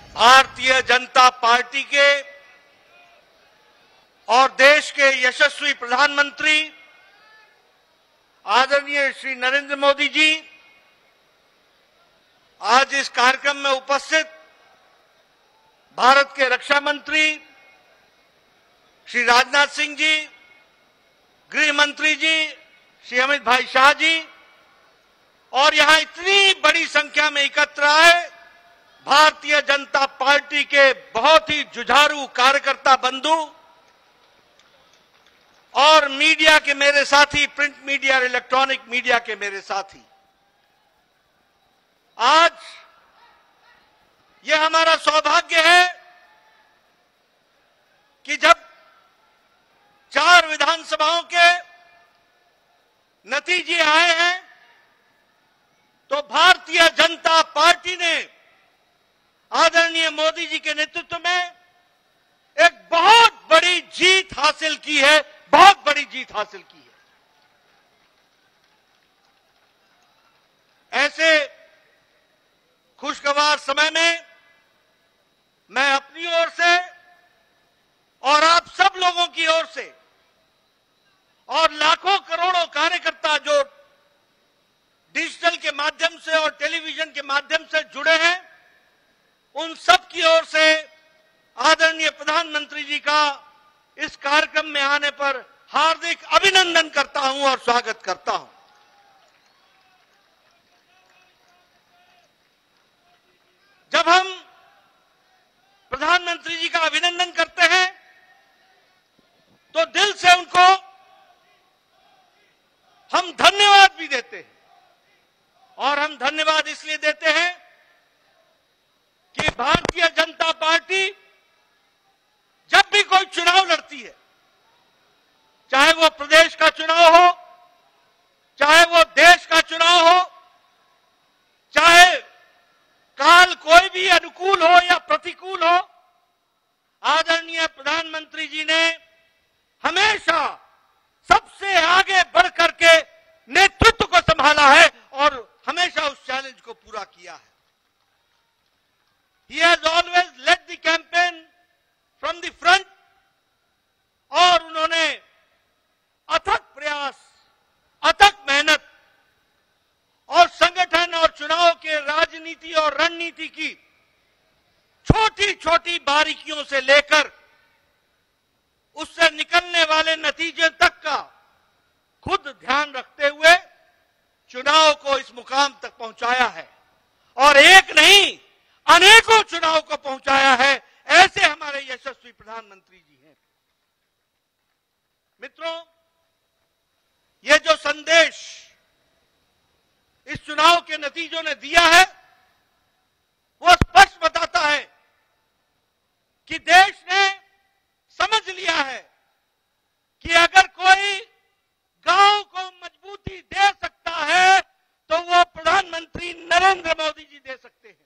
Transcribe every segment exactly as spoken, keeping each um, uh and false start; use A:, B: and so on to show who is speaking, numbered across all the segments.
A: Bharatiya Janata party के और देश के यशस्वी प्रधानमंत्री आदरणीय श्री नरेंद्र मोदी जी आज इस कार्यक्रम में उपस्थित भारत के रक्षा मंत्री श्री राजनाथ सिंह जी, गृह मंत्री जी श्री अमित भाई शाह जी और यहां इतनी बड़ी संख्या में एकत्र आए भारतीय जनता पार्टी के बहुत ही जुझारू कार्यकर्ता बंधु और मीडिया के मेरे साथी, प्रिंट मीडिया और इलेक्ट्रॉनिक मीडिया के मेरे साथी, आज यह हमारा सौभाग्य है कि जब चार विधानसभाओं के नतीजे आए हैं तो भारतीय जनता पार्टी ने आदरणीय मोदी जी के नेतृत्व में एक बहुत बड़ी जीत हासिल की है, बहुत बड़ी जीत हासिल की है। ऐसे खुशगवार समय में मैं अपनी ओर से और आप सब लोगों की ओर से और लाखों करोड़ों कार्यकर्ता जो डिजिटल के माध्यम से और टेलीविजन के माध्यम से जुड़े हैं, उन सब की ओर से आदरणीय प्रधानमंत्री जी का इस कार्यक्रम में आने पर हार्दिक अभिनंदन करता हूं और स्वागत करता हूं। जब हम प्रधानमंत्री जी का अभिनंदन करते हैं तो दिल से उनको हम धन्यवाद भी देते हैं और हम धन्यवाद इसलिए देते हैं कि भारतीय जनता पार्टी जब भी कोई चुनाव लड़ती है, चाहे वो प्रदेश का चुनाव हो, चाहे वो देश का चुनाव हो, चाहे काल कोई भी अनुकूल हो या प्रतिकूल हो, आदरणीय प्रधानमंत्री जी ने हमेशा सबसे आगे बढ़ करके नेतृत्व को संभाला है और हमेशा उस चैलेंज को पूरा किया है। He has always led the campaign from the front और उन्होंने अथक प्रयास, अथक मेहनत और संगठन और चुनाव के राजनीति और रणनीति की छोटी छोटी बारीकियों से लेकर उससे निकलने वाले नतीजे तक का खुद ध्यान रखते हुए चुनाव को इस मुकाम तक पहुंचाया है और एक नहीं अनेकों चुनाव को पहुंचाया है। ऐसे हमारे यशस्वी प्रधानमंत्री जी हैं। मित्रों, ये जो संदेश इस चुनाव के नतीजों ने दिया है वो स्पष्ट बताता है कि देश ने समझ लिया है कि अगर कोई गांव को मजबूती दे सकता है तो वो प्रधानमंत्री नरेंद्र मोदी जी दे सकते हैं।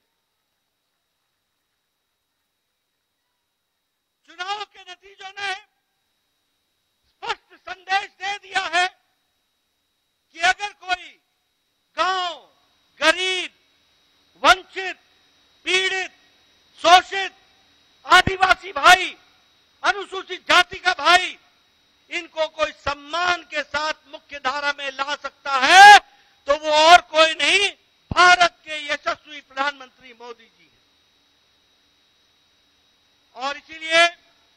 A: चुनाव के नतीजों ने स्पष्ट संदेश दे दिया है कि अगर कोई गांव, गरीब, वंचित, पीड़ित, शोषित, आदिवासी भाई, अनुसूचित जाति का भाई, इनको कोई सम्मान के साथ मुख्य धारा में ला सकता है तो वो और कोई नहीं, भारत के यशस्वी प्रधानमंत्री मोदी जी हैं। और इसीलिए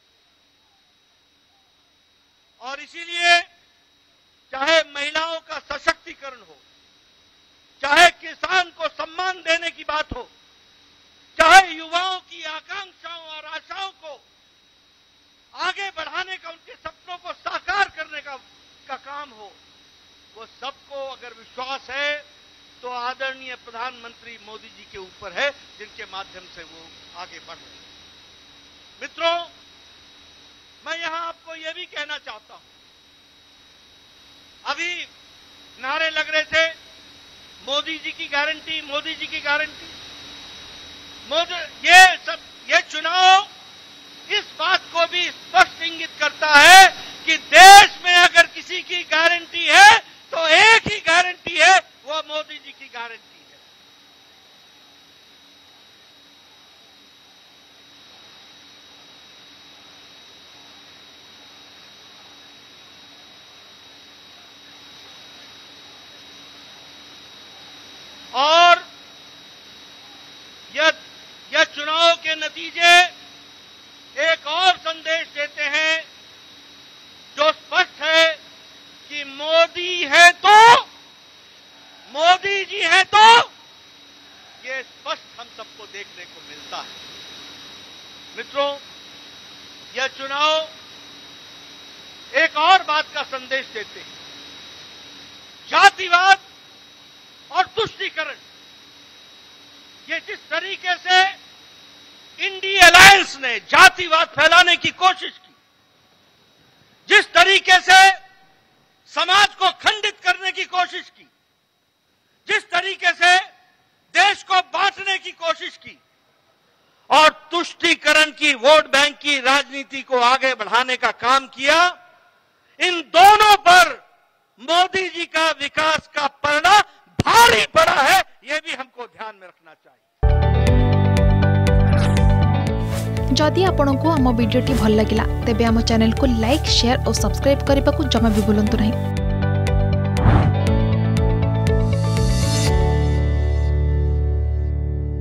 A: और इसीलिए चाहे महिलाओं का सशक्तिकरण हो, चाहे किसान को सम्मान देने की बात हो, चाहे युवाओं की आकांक्षाओं और आशाओं को आगे बढ़ाने का, उनके सपनों को साकार करने का, का काम हो, वो सबको अगर विश्वास है तो आदरणीय प्रधानमंत्री मोदी जी के ऊपर है, जिनके माध्यम से वो आगे बढ़ रहे हैं। मित्रों, मैं यहां आपको यह भी कहना चाहता हूं, अभी नारे लग रहे थे मोदी जी की गारंटी, मोदी जी की गारंटी। मोदी, ये सब ये चुनाव इस बात को भी स्पष्ट इंगित करता है कि देश में अगर किसी की गारंटी है तो एक ही गारंटी है, वो मोदी जी की गारंटी है। नतीजे एक और संदेश देते हैं जो स्पष्ट है कि मोदी है तो मोदी जी है तो ये स्पष्ट हम सबको देखने को मिलता है। मित्रों, यह चुनाव एक और बात का संदेश देते हैं। जातिवाद और तुष्टीकरण, ये जिस तरीके से इंडिया अलायंस ने जातिवाद फैलाने की कोशिश की, जिस तरीके से समाज को खंडित करने की कोशिश की, जिस तरीके से देश को बांटने की कोशिश की और तुष्टीकरण की, वोट बैंक की राजनीति को आगे बढ़ाने का काम किया, इन दोनों पर मोदी जी का विकास का पलड़ा भारी पड़ा है। यह भी हमको ध्यान में रखना चाहिए।
B: जदि आपंक आम भिडी भल लगा तेब आम चैनल को लाइक, शेयर और सब्सक्राइब करने को जमा भी भूलु नहीं।